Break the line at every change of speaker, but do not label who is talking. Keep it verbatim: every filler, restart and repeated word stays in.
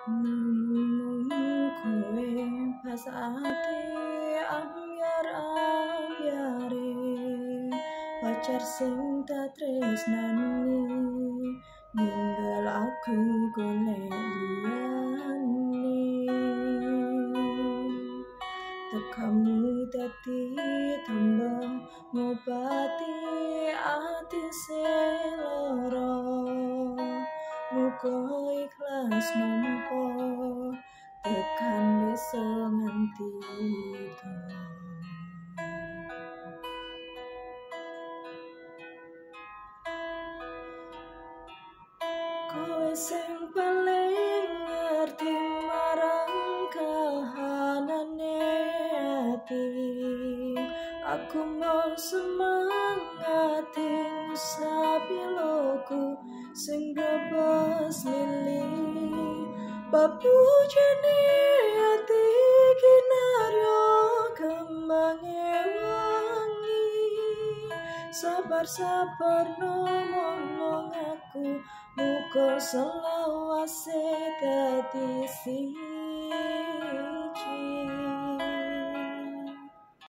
Kowe pas ati ambyar-ambyare pacar sing tak tresnani ninggal aku golek liyane. Tekamu dadi tambah ngobati ati sing lara, muga ikhlas nampa tekan bisa nganti tuwa. Kowe sing paling ngerti marang kahanane ati, aku mau semangati sapiloku sing bebas lili. Babu jene ati kinaryo kembange wangi, sabar-sabar ngomong aku muga selawase dadi